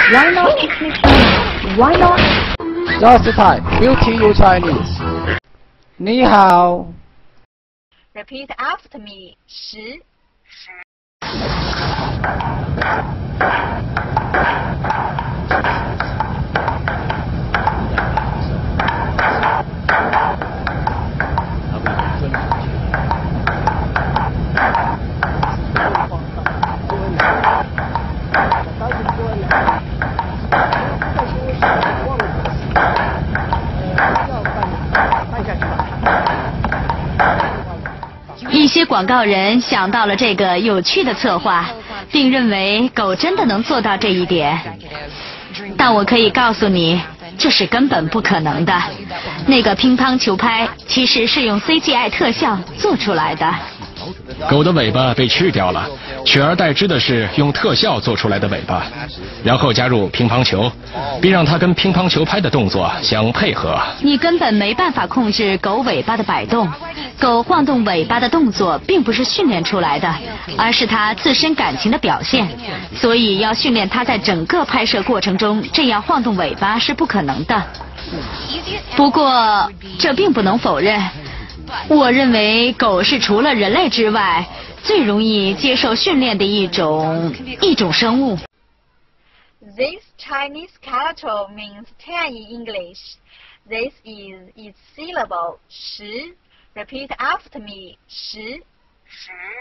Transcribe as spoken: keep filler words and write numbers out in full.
Why not English China? Why not? Just Thai, we'll teach you Chinese. 你好。 Repeat after me. 十。 一些广告人想到了这个有趣的策划，并认为狗真的能做到这一点。但我可以告诉你，这是根本不可能的。那个乒乓球拍其实是用 C G I 特效做出来的。 狗的尾巴被去掉了，取而代之的是用特效做出来的尾巴，然后加入乒乓球，并让它跟乒乓球拍的动作相配合。 你根本没办法控制狗尾巴的摆动，狗晃动尾巴的动作并不是训练出来的，而是它自身感情的表现，所以要训练它在整个拍摄过程中这样晃动尾巴是不可能的。不过这并不能否认，我认为狗是除了人类之外最容易接受训练的一种一种生物。 This Chinese character means ten in English. This is its syllable 十。Repeat after me 十。十。